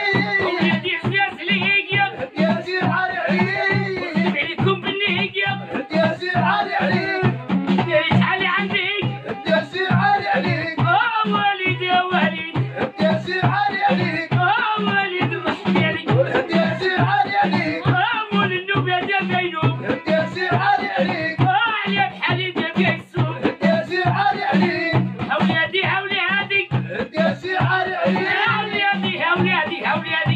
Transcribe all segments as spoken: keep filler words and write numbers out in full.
ولادي عزاز الهيقيا يا سير علي عليك ونكتب عليكم بالنهيقيا يا سير علي عليك داري شحال عندك يا سير علي عليك اه والد يا والد يا سير علي عليك اه والد مرحبا عليك يا سير علي عليك اه مول النوب يا دا بينوب يا سير علي عليك اه عليا بحالي دا بيكسوب يا سير علي عليك هولادي هولي هادي يا سير علي عليك هولادي هولادي هولادي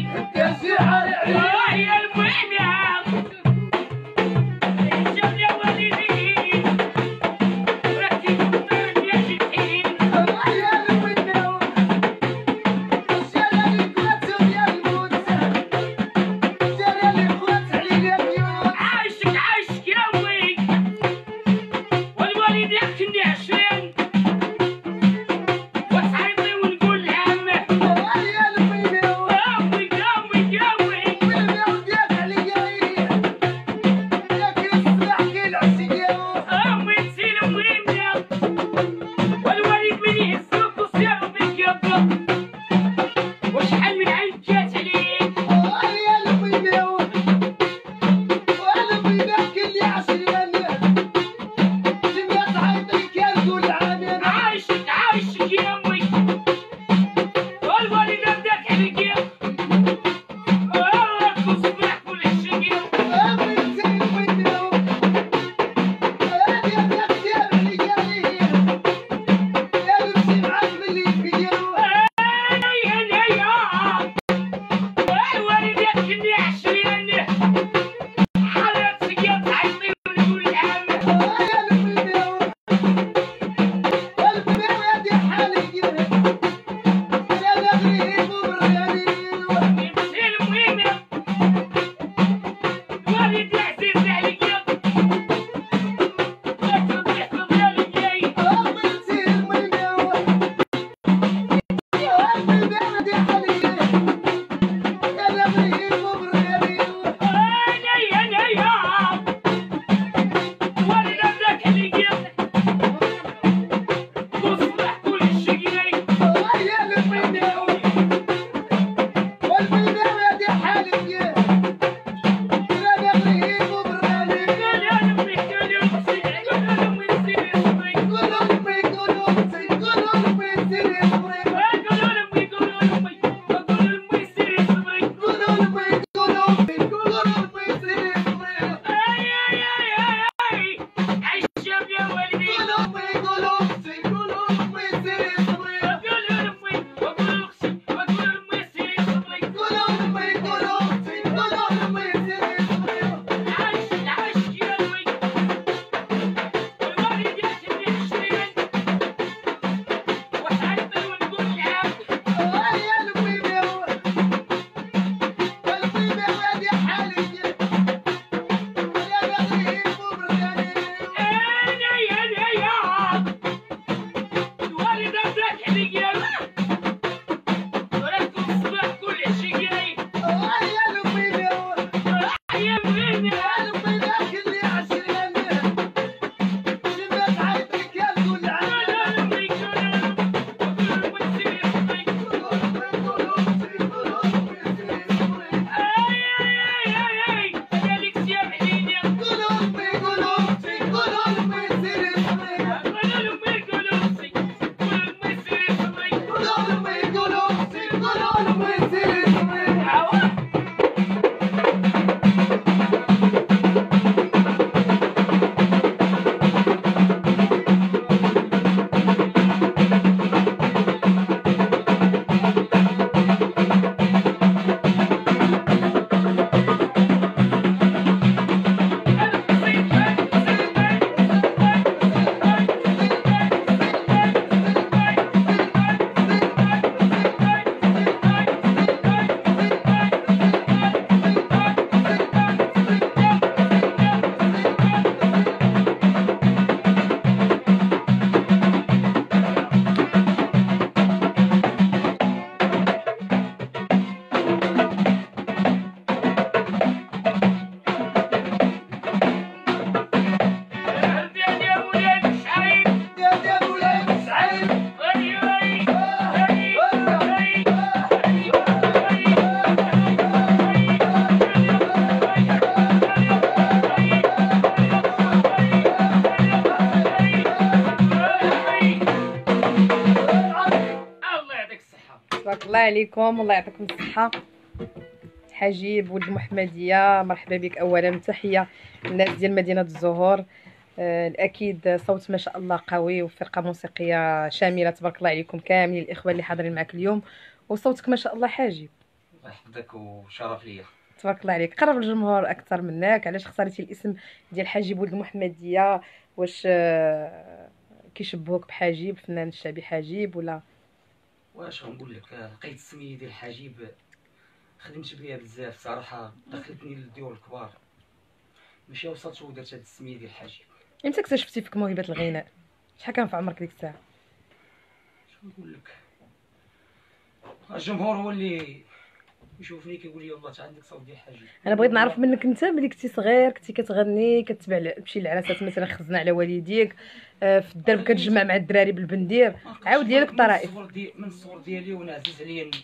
عليكم، الله يعطيكم الصحة. حجيب ولد المحمدية، مرحبا بك. أولا تحية للناس ديال مدينة الزهور. آه، الأكيد صوت ما شاء الله قوي، وفرقة موسيقية شاملة تبارك الله عليكم كاملين الإخوة اللي حاضرين معك اليوم، وصوتك ما شاء الله حاجب. الله يحفظك وشرف ليا. تبارك الله عليك. قرب الجمهور أكثر منك، علاش اختاريتي الاسم ديال حجيب ولد المحمدية؟ واش آه، كيشبهوك بحجيب الفنان الشعبي حجيب ولا؟ واش غنقول لك، لقيت السميه ديال حجيب خدمت بها بزاف صراحه، دخلتني للديور الكبار، ماشي وصلت ودرت هاد السميه ديال حجيب. امتى اكتشفتي فيك موهبة الغناء؟ شحال كان في عمرك ديك الساعة؟ شنو نقول لك، الجمهور هو اللي يشوفني كيقول لي والله انت عندك صوت ديال حجيب. انا بغيت نعرف منك انت ملي كنتي صغير كنتي كتغني، كتبع ل- تمشي للعراسات مثلا، خزنا على والديك، آه، في الدرب كتجمع مع الدراري بالبندير، عاود لي لك الطرائف. من الصغر دي من الصغر ديالي وانا عزيز عليا ن-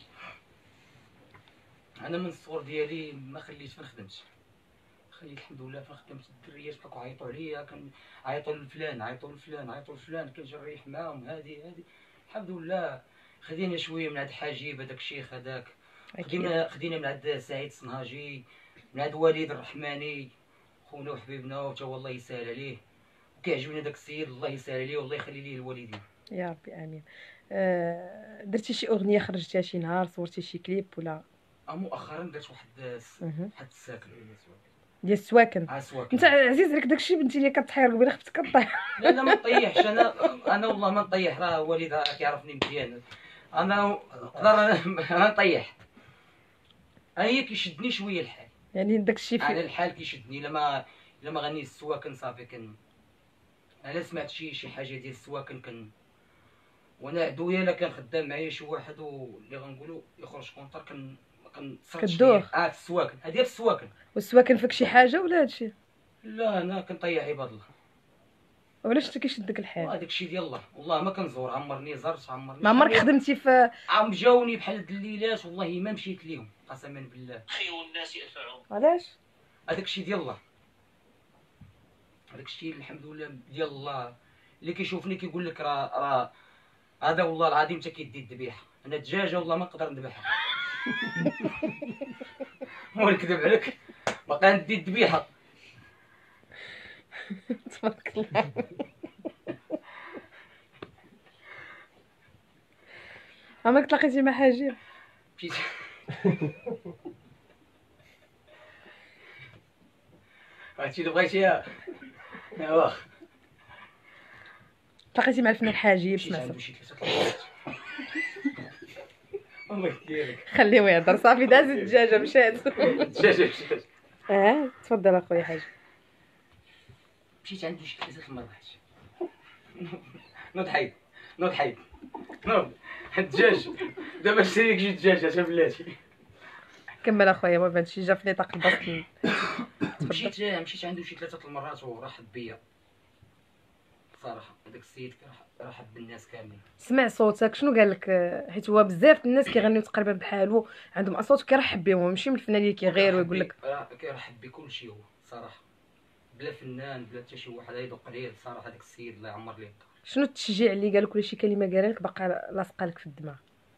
انا من الصغر ديالي ما خليت فين خدمت، خليت الحمد لله فين خدمت. الدريات بقاو عيطوا عليا، كنعيطوا لفلان عيطوا لفلان عيطوا لفلان، كنجي نريح معاهم. هادي هادي الحمد لله خدينا شويه من عند حجيب هذاك الشيخ هذاك، خدينا خدينا من عند سعيد الصنهاجي، من عند وليد الرحماني خونا وحبيبنا، وتا والله يسهل عليه، وكيعجبني داك السيد الله يسهل عليه والله يخلي ليه الوالدين. يا ربي امين. آه، درتي شي اغنيه خرجتيها شي نهار، صورتي شي كليب ولا؟ أه مؤخرا درت واحد الس- مهم. واحد الساكن ديال السواكن. عسواكن. انت عزيز عليك داكشي بنتي اللي كطحير قبيله خفتك كطيح. لا لا ما نطيحش انا، انا والله ما نطيح، راه والد راه كيعرفني مزيان، انا نقدر ما نطيح، انا هي كيشدني شويه الحال، يعني داكشي انا في الحال كيشدني، الا ما الا ما غنيت السواكن صافي كن، انا سمعت شي شي حاجه ديال السواكن كن، وانا عدويا الا كان خدام معايا شي واحد اللي غنقولوا يخرج كونتر كن كنصرت كدوخ. اه في السواكن، هادي في السواكن. والسواكن فيك شي حاجه ولا هادشي؟ لا انا كنطيح عباد الله، وعلاش انت كيشدك الحال؟ وهذاك الشيء ديال الله، والله ما كنزور، عمرني زرت عمرني ما عمرك خدمتي في عم جاوني بحال هاد الليلات والله ما مشيت ليهم قسما بالله. خير الناس يدفعون. علاش؟ هذاك الشيء ديال الله، هذاك الشيء الحمد لله ديال الله، اللي كيشوفني كيقول لك راه راه هذا والله العظيم حتى كيدي الذبيحه، انا الدجاجه والله ما نقدر نذبحها. هو نكذب عليك باقا ندي الذبيحه. تبارك الله. عمرك تلاقيتي مع حجيب؟ مشيت هادشي اللي بغيتي ايوا، تلاقيتي مع الفنان حجيب؟ مشيت سمعت عنده شي ثلاثه المرات. الله يديرك خليه يهضر صافي، داز الدجاجه مشات. الدجاجه مشات. اه تفضل اخويا حاج. مشيت عنده شي ثلاثه المرات. نوض حيد نوض حيد نوض الدجاج دابا شريك شي دجاجه اش بلاتي. كمل اخويا، ما بانش جا في نطاق البسط. مشيت مشيت عنده شي ثلاثه المرات ورحب بيا صراحه، هذاك السيد كان رحب بالناس كاملين. سمع صوتك شنو قال لك؟ حيت هو بزاف الناس كيغنيو تقريبا بحالو، عندهم اصوات كيرحب بهم، ماشي من الفنان اللي كيغير ويقول لك. راه كيرحب بكل شيء هو صراحه، بلا فنان بلا حتى شي واحد يدق عليه صراحه. هذاك السيد الله يعمر ليه الدار. شنو التشجيع اللي قال لك ولا شي كلمه قال لك باقا لاصقه لك في الدماغ؟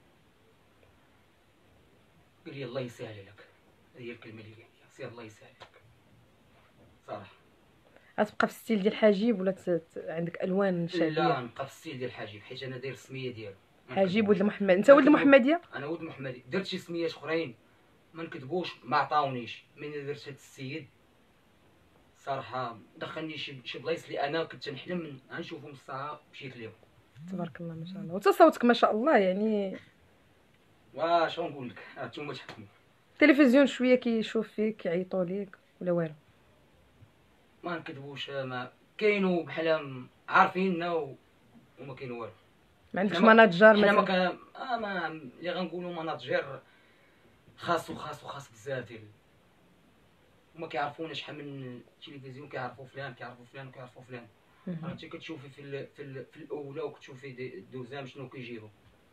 قال لي الله يسهل لك، هذه هي الكلمه اللي قال لي، سير الله يسهل لك صراحه. غتبقى في الستيل ديال حجيب ولا ت... ت... عندك الوان لا شعبيه؟ نبقى في الستيل ديال حجيب، حيت انا داير السميه ديالو حجيب ولد محمد. انت ولد محمديه؟ انا ولد محمدي، درت شي سميات اخرين ما نكذبوش ما عطاونيش، من درت هاد السيد صراحه دخلني شي شي بلايص اللي انا كنت نحلم غنشوفهم الساعه مشيت ليهم. تبارك الله ما شاء الله. وتا صوتك ما شاء الله يعني. واش غنقول لك، ها نتوما تحكموا. التلفزيون شويه كيشوف فيك كيعيطوا ليك ولا والو؟ ما نكذبوش، ما كاينوا بحال عارفيننا و... وما كاين والو. ما عندكش حنا ما- مناجر حنا ما مثلا؟ كان اه ما اللي غنقولوا مناطجر خاص وخاص وخاص بزاف ديال، وما كيعرفوناش شحال من التلفزيون كيعرفوا فلان كيعرفوا فلان كيعرفوا فلان. مهم. انت كتشوفي في ال... في, ال... في الاولى وكتشوفي دي- الدوزام شنو كيجيبوا.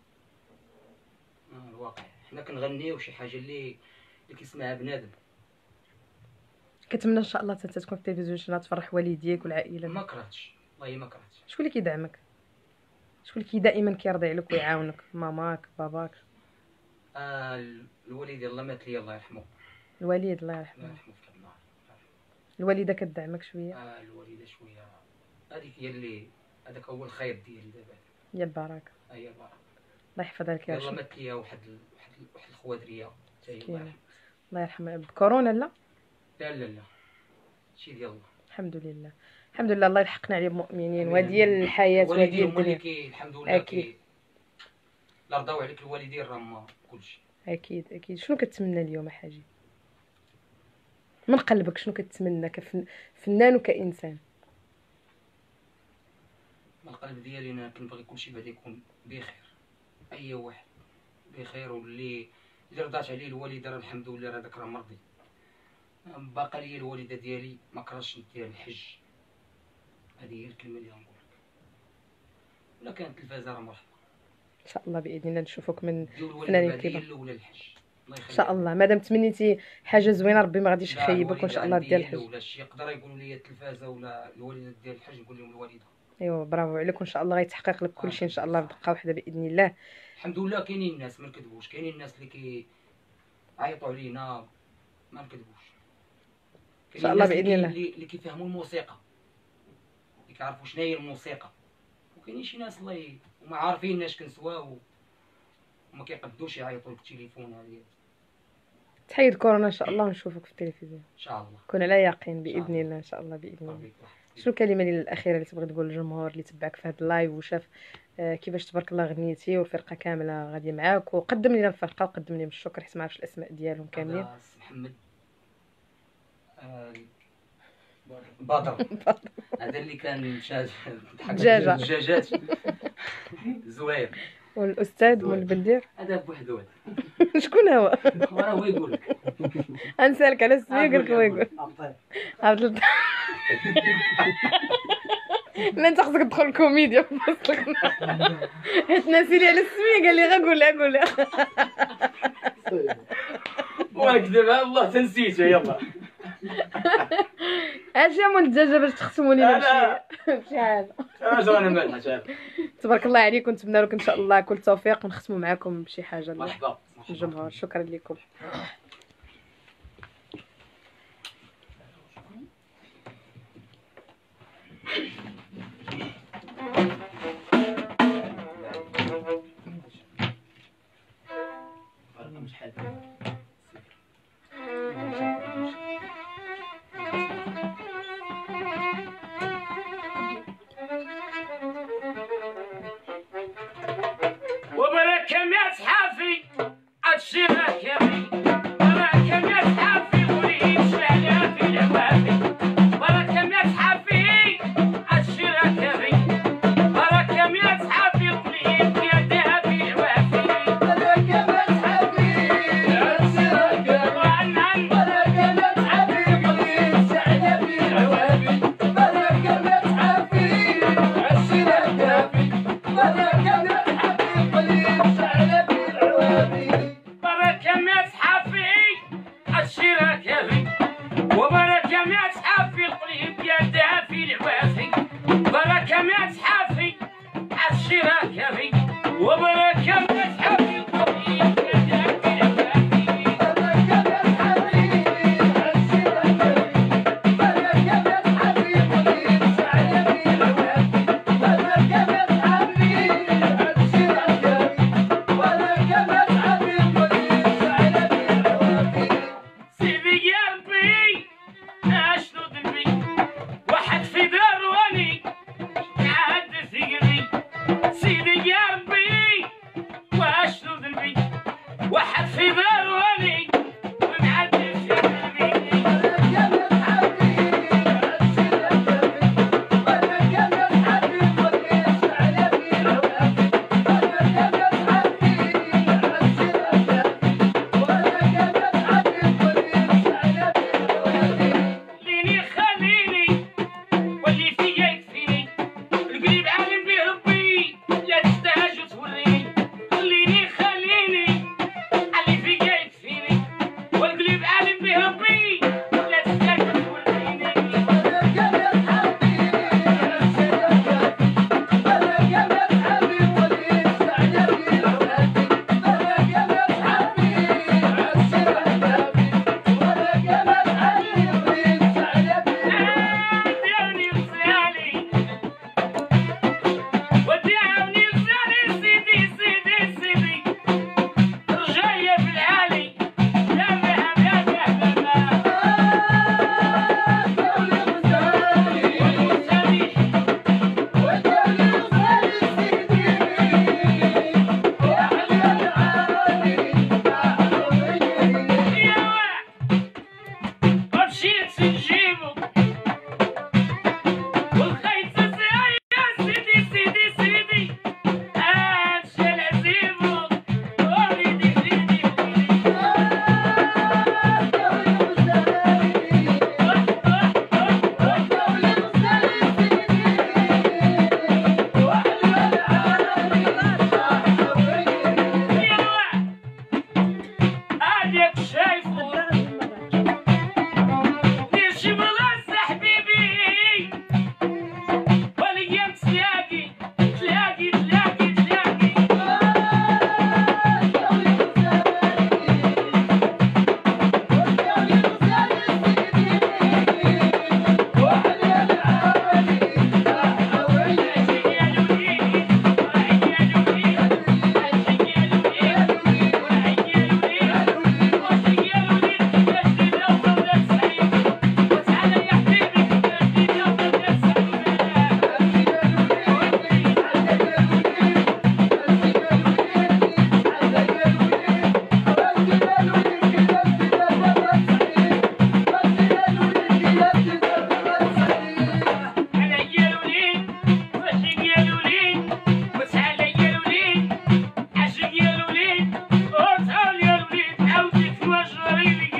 آه الواقع حنا كنغنيو شي حاجه اللي اللي كيسمعها بنادم. كنتمنى ان شاء الله حتى تكون في التلفزيون شي نهار تفرح والديك والعائله. ما كرهتش والله ما كرهتش. شكون اللي كيدعمك؟ شكون اللي كي دائما كيرضي عليك ويعاونك؟ ماماك باباك؟ آه ال- الوالد يلاه مات لي الله يرحمه. الوالد الله الله يرحمه. يرحمه في النار. الوالده كتدعمك شويه؟ آه الوالده شويه هذيك هي اللي هذاك هو الخير ديالي دابا. يا البركه. هي بارك الله يحفظها لك يا يلا رشيد. مات لي واحد ال- واحد ال- واحد الخوادريه حتى هي الله مسكينة. يرحمها. الله يرحمها بكورونا لا؟ لا لا لا شي ديال الله. الحمد لله الحمد لله الله يلحقنا عليه بمؤمنين آمين. وهذه الحياه وهذه الوالدين هما اللي الدنيا. كي الحمد لله أكيد. كي لا رضاو عليك الوالدين راه ما كلشي. اكيد اكيد. شنو كتمنى اليوم حاجي من قلبك؟ شنو كتمنى كفنان وكانسان؟ من القلب ديالي انا كنبغي كلشي بعدا يكون بخير، اي واحد بخير، واللي اللي رضات عليه الوالده راه الحمد لله راه داك راه مرضي. باقا لي الوالده ديالي ما كرهتش ندير الحج، هذه هي الكلمه اللي غنقول لك. ولا كانت التلفازه راه مرحبا. ان شاء الله باذن الله نشوفك من ديال الوالده فنانين بعد هي كبار الاولى الحج. الله يخليك. ان شاء الله. مادام تمنيتي حاجه زوينه ربي ما غاديش لا، يخيبك وان شاء الله الوالدة دير عندي الحج. الاولى، شي يقدر يقولوا لي التلفازه ولا الوالده ديال الحج نقول لهم الوالده. ايوا برافو عليك وان شاء الله غيتحقق لك كل شيء ان شاء الله في دقه واحده باذن الله. الحمد لله كاينين الناس ما نكذبوش، كاينين الناس اللي كي عيطوا علينا ما نكذبوش. إن شاء الله كاينين بإذن الناس الله. اللي اللي كيفهموا الموسيقى، اللي كيعرفوا شنو هي الموسيقى، وكاينين شي ناس الله ي... وما عارفين اش كنسواو وما كيقدوش يعيطوا لك التليفون هذه. تحيد كورونا ان شاء الله ونشوفك في التلفزيون. ان شاء الله. كون على يقين باذن الله. الله ان شاء الله باذن الله. ربي يوفقك. شنو الكلمه ديال الاخيره اللي تبغي تقول للجمهور اللي تبعك في هذا اللايف وشاف آه، كيفاش تبارك الله غنيتي والفرقه كامله غاديه معاك، وقدم لنا الفرقه وقدم لهم الشكر حيت ما عرفتش الاسماء ديالهم كاملين. هذا سي محمد آه، بدر. هذا اللي كان شاج دجاجة. دجاجات زوير. والاستاذ زوين. والبندير هذا بوحدو هذا. شكون هو؟ راه هو يقول لك. غنسالك على السميه قال لك هو يقول عبد اللطيف. لا انت خصك تدخل الكوميديا في وسطك حيت ناسي لي على السميه قال لي غا قولها قولها. واكذب الله تنسيتها يلا. اش يا مول الدجاجه باش تختموا لينا لا. بشي بشي حاجه. انا انا مالها شاف. تبارك الله عليك ونتمنى لك ان شاء الله كل توفيق ونختموا معاكم بشي حاجه مرحبا. الجمهور. شكرا لكم. وبركة يا صحافي الشيخ يا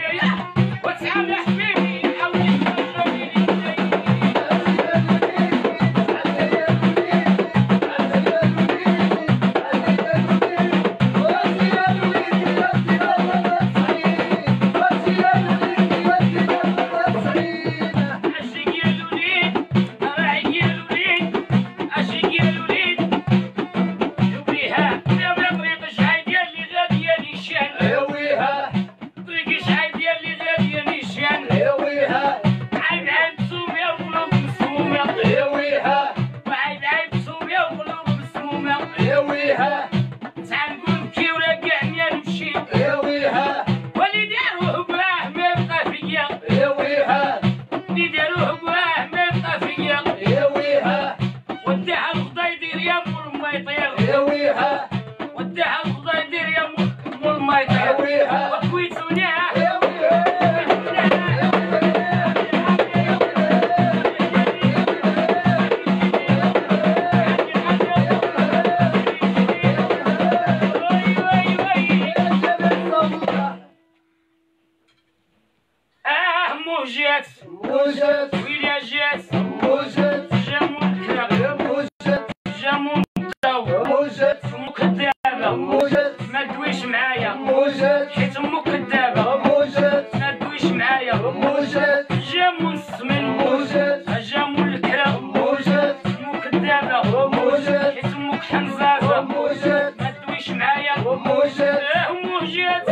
موجات موجات ويليا جات موجات جامون كرا موجات جامون داو موجات امك كدابه موجات ما تدويش معايا موجات حيت امك كدابه موجات ما تدويش معايا موجات جامون السمن موجات جامون الكرا موجات امك كدابه موجات حيت امك حنزازه موجات ما تدويش معايا موجات اه موجات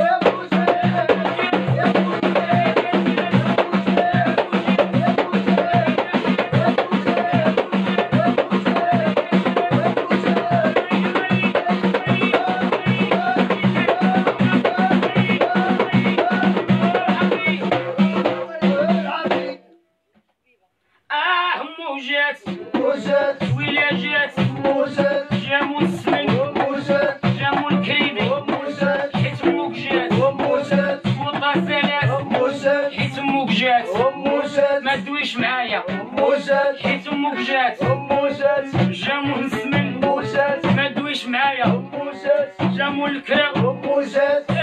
موجات موجات ويليا جات موجات جامون السمن موجات جامون كريدي موجات حيت امك جات موجات وطاسالات موجات حيت امك جات موجات ما تدويش معايا موجات حيت امك جات موجات جامون السمن موجات ما تدويش معايا موجات جامون الكرا موجات